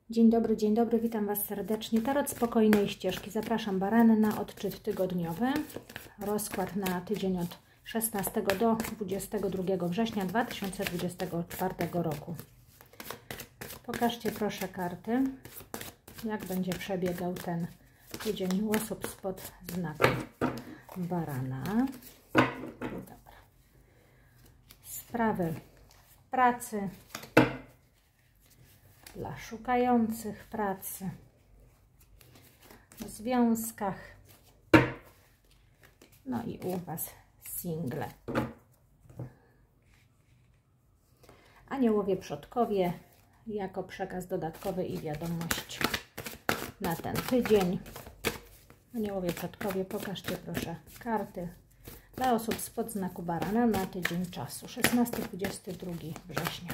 dzień dobry, witam Was serdecznie. Tarot spokojnej ścieżki. Zapraszam barany na odczyt tygodniowy. Rozkład na tydzień od 16 do 22 września 2024 roku. Pokażcie proszę karty, jak będzie przebiegał ten tydzień u osób spod znaku barana. Dobra. Sprawy w pracy, dla szukających pracy, w związkach, no i u Was single. Aniołowie przodkowie jako przekaz dodatkowy i wiadomość na ten tydzień. Aniołowie przodkowie, pokażcie proszę karty dla osób spod znaku barana na tydzień czasu 16-22 września.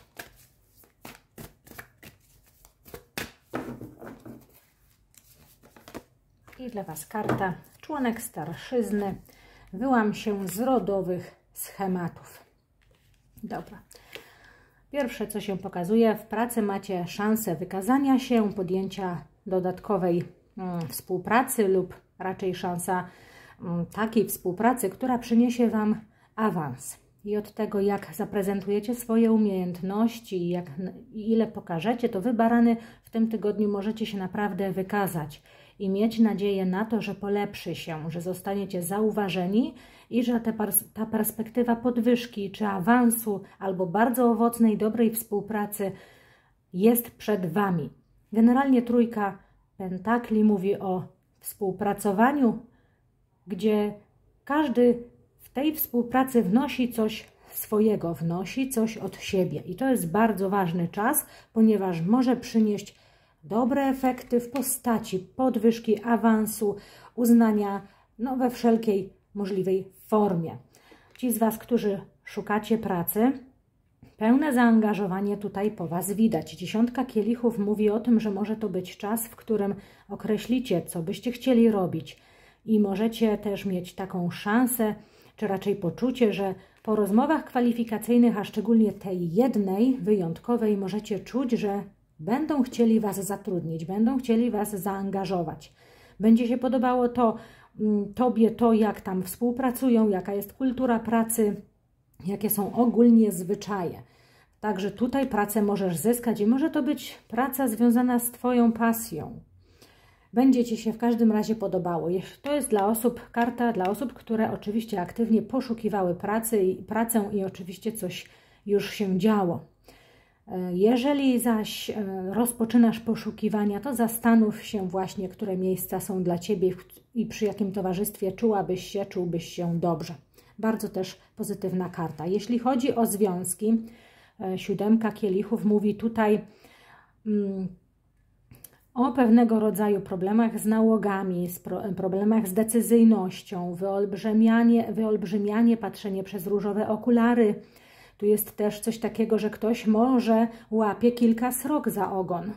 I dla Was karta członek starszyzny. Wyłam się z rodowych schematów. Dobra. Pierwsze, co się pokazuje, w pracy macie szansę wykazania się, podjęcia dodatkowej współpracy lub raczej szansa takiej współpracy, która przyniesie Wam awans. I od tego, jak zaprezentujecie swoje umiejętności i ile pokażecie, to Wy, barany, w tym tygodniu możecie się naprawdę wykazać i mieć nadzieję na to, że polepszy się, że zostaniecie zauważeni i że ta perspektywa podwyżki czy awansu albo bardzo owocnej, dobrej współpracy jest przed Wami. Generalnie trójka pentakli mówi o współpracowaniu, gdzie każdy w tej współpracy wnosi coś swojego, wnosi coś od siebie. I to jest bardzo ważny czas, ponieważ może przynieść dobre efekty w postaci podwyżki, awansu, uznania, no we wszelkiej możliwej formie. Ci z Was, którzy szukacie pracy, pełne zaangażowanie tutaj po Was widać. Dziesiątka kielichów mówi o tym, że może to być czas, w którym określicie, co byście chcieli robić i możecie też mieć taką szansę, czy raczej poczucie, że po rozmowach kwalifikacyjnych, a szczególnie tej jednej wyjątkowej, możecie czuć, że będą chcieli Was zatrudnić, będą chcieli Was zaangażować. Będzie się podobało Tobie to, jak tam współpracują, jaka jest kultura pracy, jakie są ogólnie zwyczaje. Także tutaj pracę możesz zyskać i może to być praca związana z Twoją pasją. Będzie Ci się w każdym razie podobało. To jest dla osób, karta dla osób, które oczywiście aktywnie poszukiwały pracę i oczywiście coś już się działo. Jeżeli zaś rozpoczynasz poszukiwania, to zastanów się właśnie, które miejsca są dla Ciebie i przy jakim towarzystwie czułbyś się dobrze. Bardzo też pozytywna karta. Jeśli chodzi o związki, siódemka kielichów mówi tutaj o pewnego rodzaju problemach z nałogami, problemach z decyzyjnością, wyolbrzymianie, patrzenie przez różowe okulary. Tu jest też coś takiego, że ktoś może łapie kilka srok za ogon.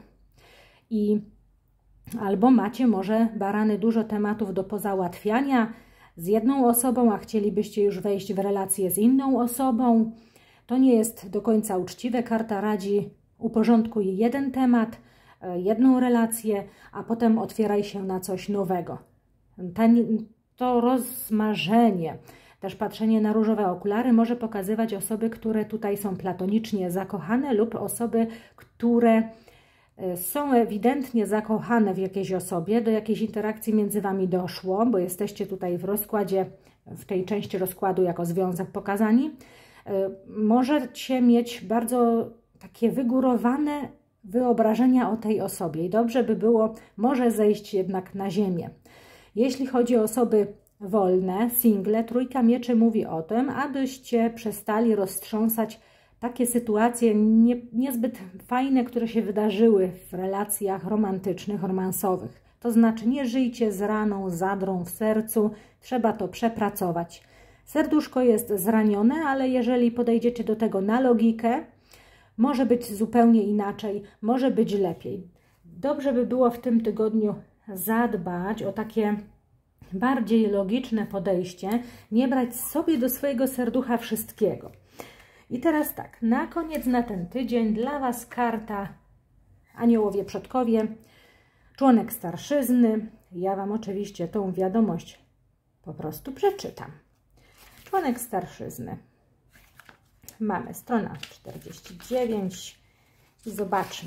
Albo macie może, barany, dużo tematów do pozałatwiania z jedną osobą, a chcielibyście już wejść w relację z inną osobą. To nie jest do końca uczciwe. Karta radzi: uporządkuj jeden temat, jedną relację, a potem otwieraj się na coś nowego. To rozmarzenie, też patrzenie na różowe okulary może pokazywać osoby, które tutaj są platonicznie zakochane lub osoby, które są ewidentnie zakochane w jakiejś osobie, do jakiejś interakcji między Wami doszło, bo jesteście tutaj w rozkładzie, w tej części rozkładu jako związek pokazani. Możecie mieć bardzo takie wygórowane wyobrażenia o tej osobie i dobrze by było może zejść jednak na ziemię. Jeśli chodzi o osoby wolne, single, trójka mieczy mówi o tym, abyście przestali roztrząsać takie sytuacje niezbyt fajne, które się wydarzyły w relacjach romantycznych, romansowych. To znaczy nie żyjcie z raną, zadrą w sercu, trzeba to przepracować. Serduszko jest zranione, ale jeżeli podejdziecie do tego na logikę, może być zupełnie inaczej, może być lepiej. Dobrze by było w tym tygodniu zadbać o takie bardziej logiczne podejście, nie brać sobie do swojego serducha wszystkiego. I teraz tak, na koniec na ten tydzień dla Was karta aniołowie przodkowie, członek starszyzny. Ja Wam oczywiście tą wiadomość po prostu przeczytam. Członek starszyzny. Mamy strona 49 i zobaczmy.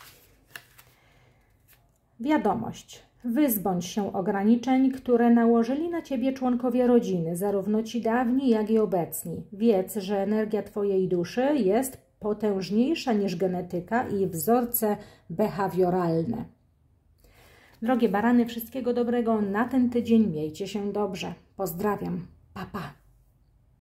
Wiadomość. Wyzbądź się ograniczeń, które nałożyli na Ciebie członkowie rodziny, zarówno ci dawni, jak i obecni. Wiedz, że energia Twojej duszy jest potężniejsza niż genetyka i wzorce behawioralne. Drogie barany, wszystkiego dobrego na ten tydzień. Miejcie się dobrze. Pozdrawiam. Pa, pa.